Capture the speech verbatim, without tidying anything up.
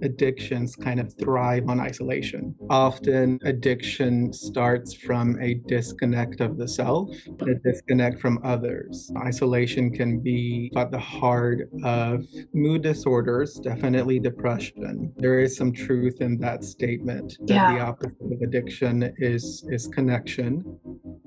addictions kind of thrive on isolation. Often, addiction starts from a disconnect of the self, a disconnect from others. Isolation can be at the heart of mood disorders, definitely depression. There is some truth in that statement that the Yeah. opposite of addiction is, is connection.